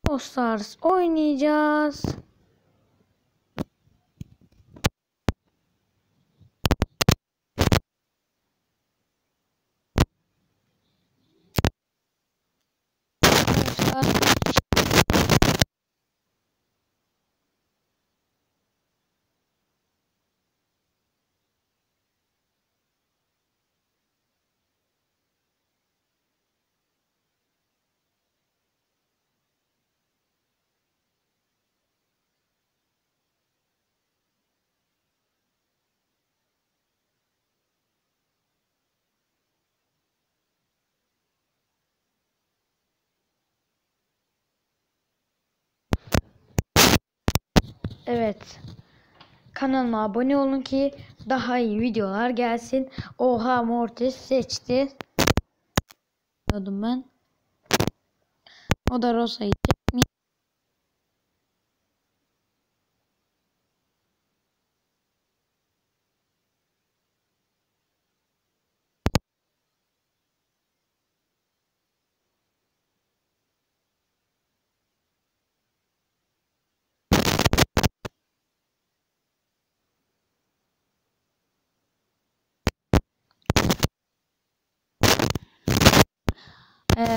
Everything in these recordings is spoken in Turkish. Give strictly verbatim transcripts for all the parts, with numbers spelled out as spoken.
Brawl Stars oynayacağız. Evet. Kanalıma abone olun ki daha iyi videolar gelsin. Oha, Mortis seçti. Diyordum ben. O da Rosa'yı çekmiş. Ee,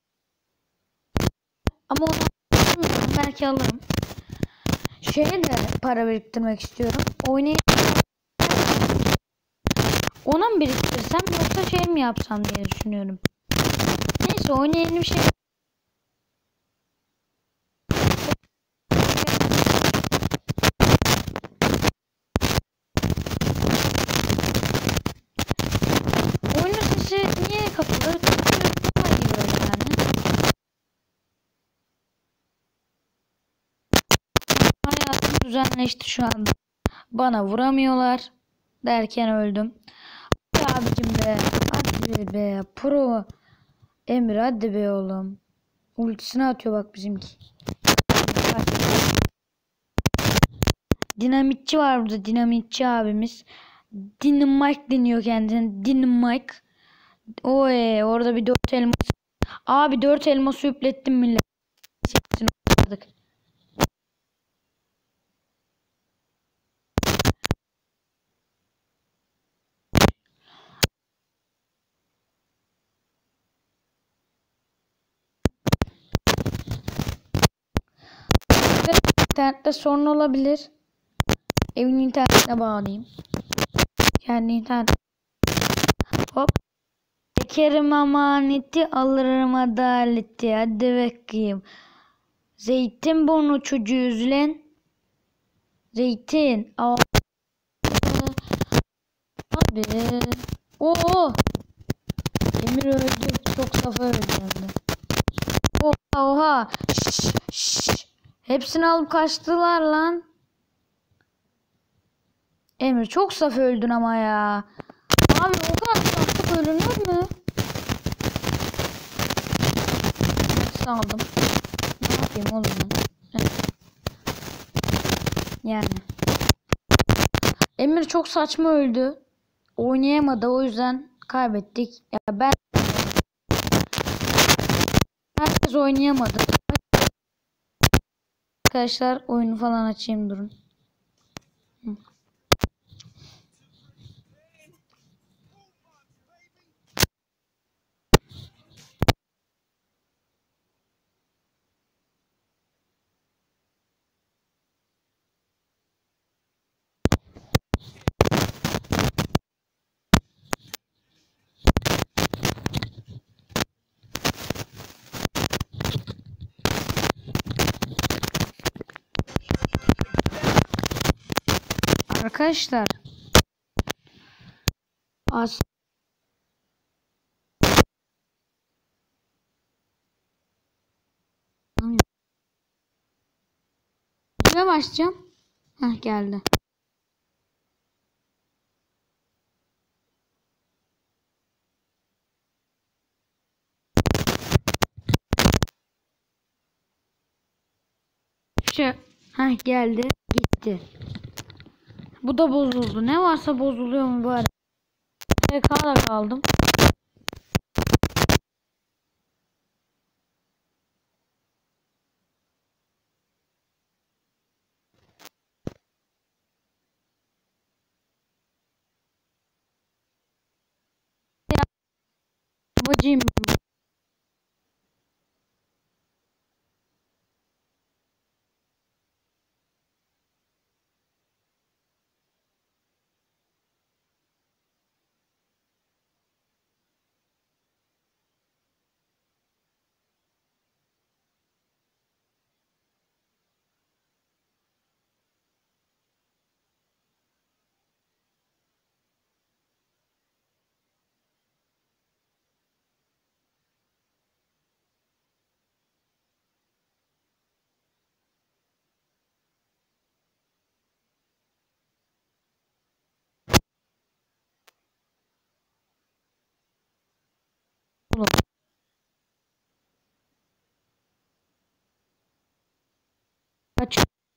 ama onu bilmiyorum, belki alırım. Şeye de para biriktirmek istiyorum. Oynayayım. Ona mı biriktirsem yoksa şey mi yapsam diye düşünüyorum. Neyse, oynayalım şey. Oyunun sesi niye kapalı? Daha iyi böyle yani. Hayatım düzenleşti şu anda. Bana vuramıyorlar derken öldüm. Hadi abicim be. Hadi be. Pro. Emir hadi be oğlum. Ultisini atıyor bak bizimki. Dinamitçi var burada. Dinamitçi abimiz. Dynamite deniyor kendine. Dynamite. Oy, orada bir dört elmas. Abi dört elması üplettim millet. Sesini aldık. İnternette sorun olabilir. Evin internetine bağlayayım. Kendi internet. Hop. Çekerim amaneti, alırım adaleti. Hadi bakayım. Zeytinburnu çocuğu üzülen. Zeytin. Aa. Abi. Oo. Emir öldü. Çok safa öldü hem de. Oha oha. Şş, şş. Hepsini alıp kaçtılar lan. Emir çok saf öldün ama ya. Abi o kadar saflık ölünür mü? Saldım. Ne yapayım oğlum ben? Yani. Emir çok saçma öldü. Oynayamadı, o yüzden kaybettik. Ya ben herkes oynayamadı. Arkadaşlar oyunu falan açayım, durun. Hı. Arkadaşlar az ne başlayacağım? Heh, geldi. Şu heh, geldi gitti. Bu da bozuldu. Ne varsa bozuluyor mu bari. T K'da kaldım. Babacığım. Oğlum. Kaç.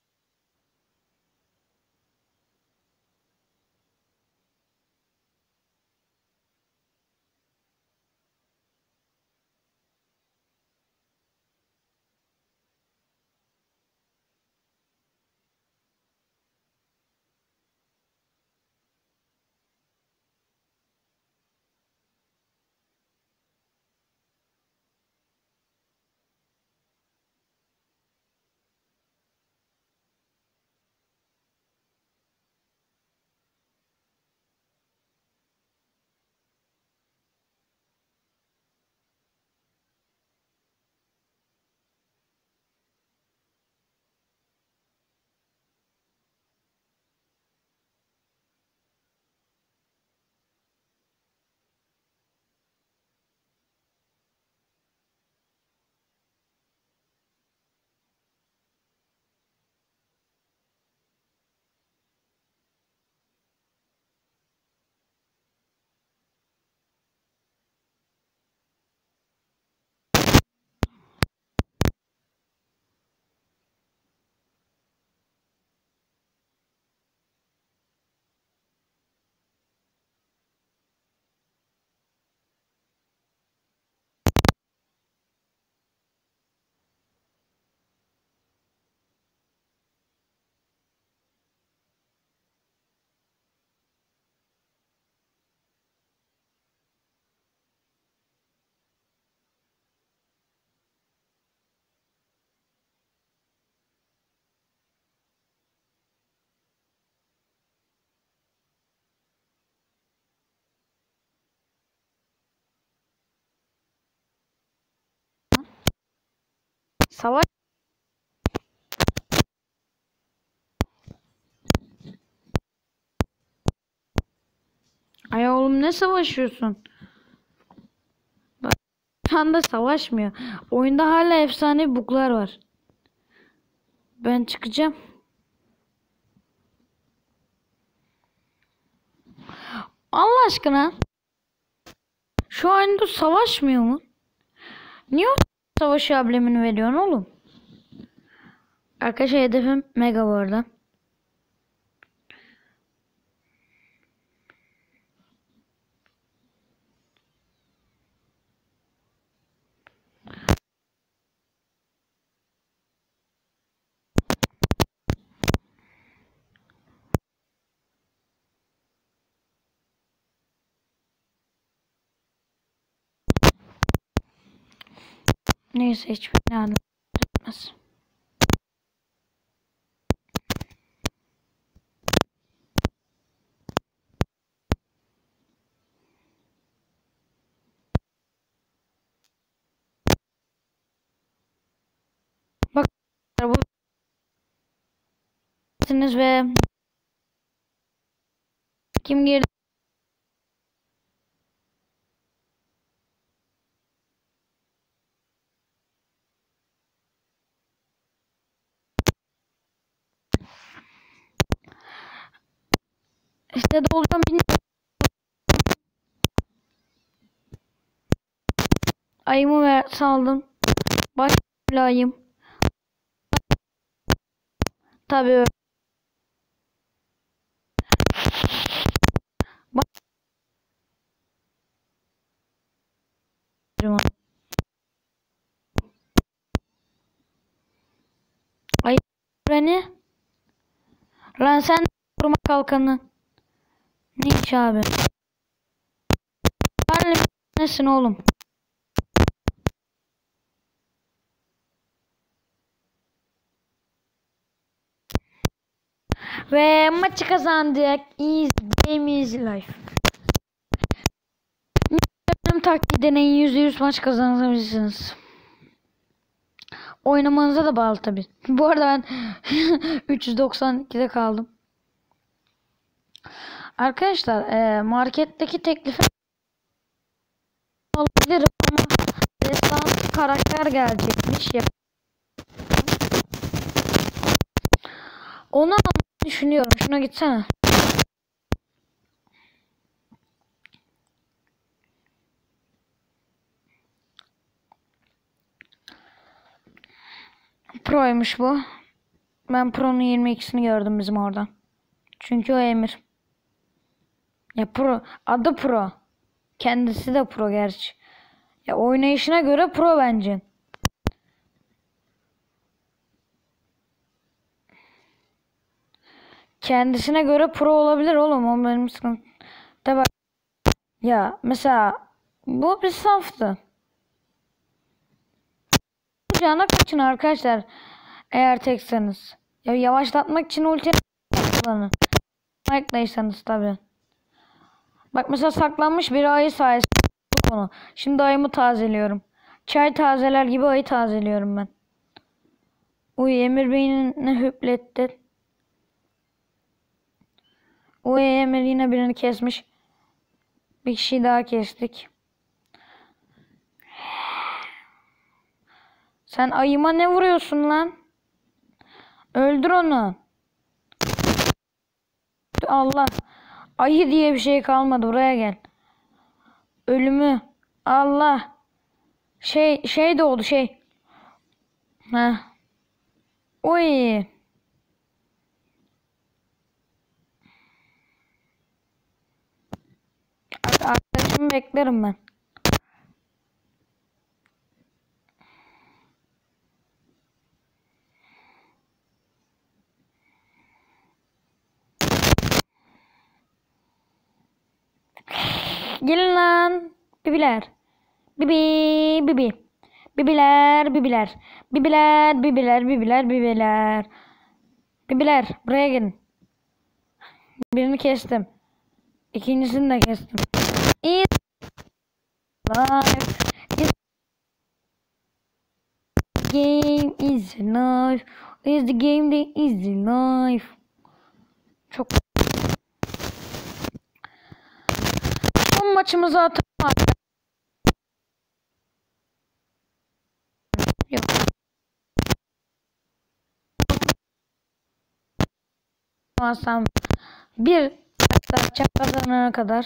Savaş. Ay oğlum ne savaşıyorsun? Bak şu anda savaşmıyor. Oyunda hala efsane bug'lar var. Ben çıkacağım. Allah aşkına. Şu anda savaşmıyor mu? Niye o savaşı ablemini veriyorsun oğlum? Arkadaşlar hedefim mega bu arada. Neyse hiçbir ne anlatmaz. Bak bu ve kim girdi? İşte dolacağım bilmiyorum. Ayımı ver saldım. Baş ayım. Tabii. Bak. Ay beni. Lan sen koruma kalkanı. Ne iş abi? Benle nesin oğlum? Ve maçı kazandık. Easy game easy life. Benim taktiği deneyin, yüzde yüz maç kazanabilirsiniz. Oynamanıza da bağlı tabi. Bu arada ben üç yüz doksan ikide kaldım. Arkadaşlar e, marketteki teklifi alabilirim ama destan karakter gelecekmiş ya. Onu almayı düşünüyorum. Şuna gitsene. Pro'ymuş bu. Ben Pro'nun yirmi ikisini gördüm bizim oradan. Çünkü o Emir. Ya Pro. Adı Pro. Kendisi de Pro gerçi. Ya oynayışına göre Pro bence. Kendisine göre Pro olabilir oğlum. O benim sıkıntım. Tabi. Ya mesela bu bir saftı. Cana kaçın arkadaşlar. Eğer tekseniz. Ya yavaşlatmak için ulti kullanın. Mike'laysanız tabi. Bak mesela saklanmış bir ayı sayesinde konu. Şimdi ayımı tazeliyorum. Çay tazeler gibi ayı tazeliyorum ben. Uy Emir beynini hüpletti. Uy Emir yine birini kesmiş. Bir kişiyi daha kestik. Sen ayıma ne vuruyorsun lan? Öldür onu. Allah. Ayı diye bir şey kalmadı. Buraya gel. Ölümü. Allah. Şey şey doğdu şey. Ha. Uy. Arkadaşımı beklerim ben. Gelin lan. Bibiler. Bibi bibi. Bibiler bibiler. Bibiler bibiler bibiler bibiler. Bibiler buraya gelin. Birini kestim. İkincisini de kestim. Is life. Is game is life. Is the game that is the life. Çok. Son maçımızı atalım. Yok. Alsam bir dakika kazanana kadar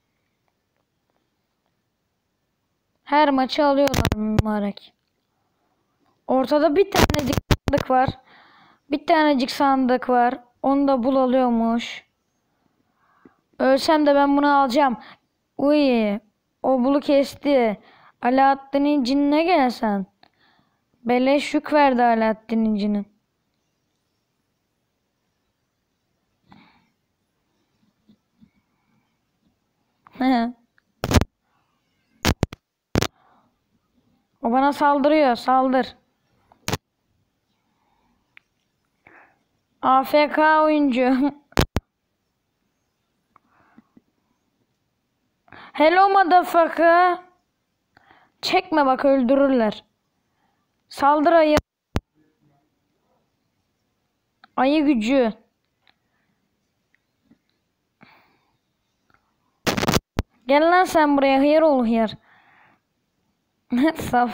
her maçı alıyorlar mübarek. Ortada bir tanecik sandık var. Bir tanecik sandık var. Onu da bul alıyormuş. Ölsem de ben bunu alacağım. Uy, o bulu kesti. Alaaddin'in cinine gelsen. Beleş yük verdi Alaaddin'in cinin. O bana saldırıyor. Saldır. A F K oyuncu. Hello motherfucker. Çekme bak öldürürler. Saldır ayı. Ayı gücü. Gel lan sen buraya hıyar ol hıyar. Saf.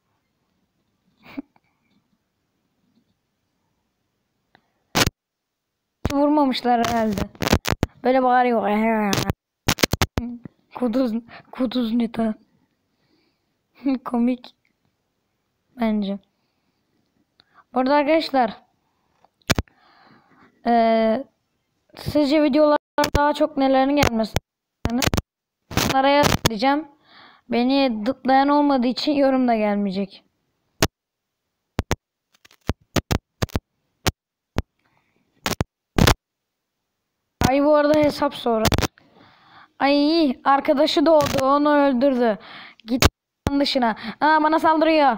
Vurmamışlar herhalde. Böyle bağırıyor. Kuduz, kuduz nita. Komik. Bence. Bu arada arkadaşlar. Ee, sizce videolar daha çok nelerin gelmesi? Bunlara yazacağım. Beni dıtlayan olmadığı için yorum da gelmeyecek. Ay bu arada hesap sonra. Ay arkadaşı doğdu, onu öldürdü. Git dışına. Aa bana saldırıyor.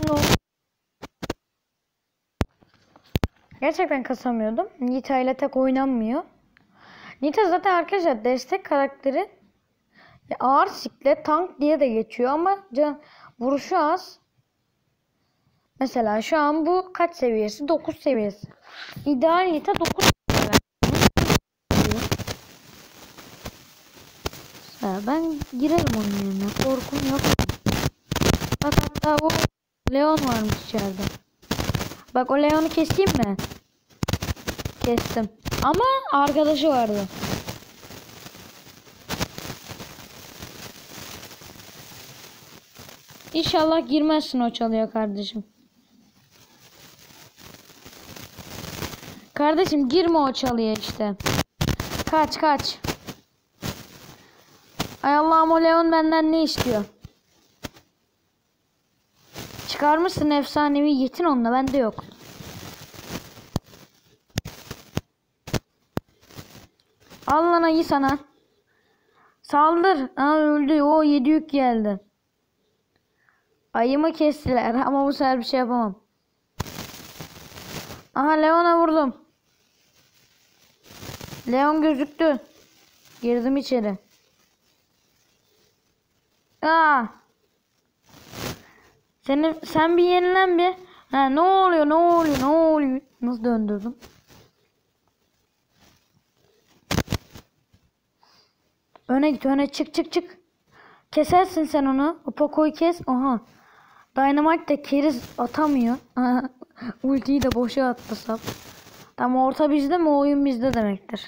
oldu. Gerçekten kasamıyordum. Nita ile tek oynanmıyor. Nita zaten arkadaşlar destek karakteri. Ya ağır siklet, tank diye de geçiyor ama can vuruşu az. Mesela şu an bu kaç seviyesi? dokuz seviyesi. İdeal Nita dokuz. Ya ben girerim onun yerine. Korkum yok. Bak hatta o Leon varmış içeride. Bak o Leon'u keseyim mi? Kestim. Ama arkadaşı vardı. İnşallah girmezsin o çalıya kardeşim. Kardeşim girme o çalıya işte. Kaç kaç. Ay Allah'ım, o Leon benden ne istiyor? Çıkarmışsın efsanevi, yetin onunla, bende yok. Al lan ayı sana. Saldır. Aa, öldü. O yedi yük geldi. Ayımı kestiler ama bu sefer bir şey yapamam. Aha Leon'a vurdum. Leon gözüktü. Girdim içeri. Aa. Senin sen bir yenilen bir. Ha, ne oluyor? Ne oluyor? Ne oluyor? Nasıl döndürdüm? Öne git, öne çık çık çık. Kesersin sen onu. O Poco'yu kes. Oha. Dynamite de keriz atamıyor. Ultiyi de boşa attı sap. Tam orta bizde mi, oyun bizde demektir.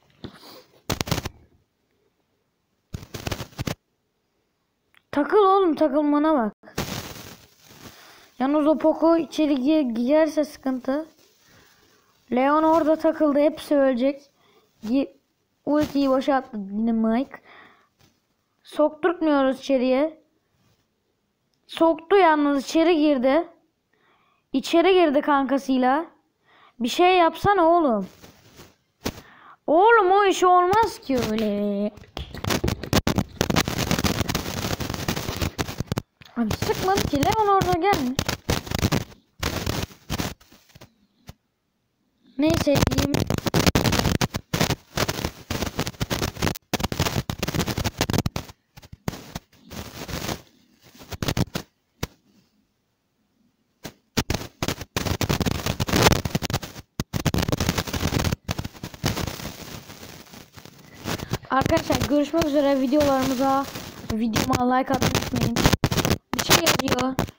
Takıl oğlum, takılmana bak. Yalnız o Poco içeri girerse sıkıntı. Leon orada takıldı, hepsi ölecek. Ultiyi boşa attı Dynamite. Sokturtmuyoruz içeriye. Soktu yalnız, içeri girdi. İçeri girdi kankasıyla. Bir şey yapsana oğlum. Oğlum o iş olmaz ki öyle. Abi sıkmadı ki, Leon orada gelmiş. Neyse diyeyim. Arkadaşlar görüşmek üzere, videolarımıza videoma like atmayı unutmayın. Bir şey yazıyor.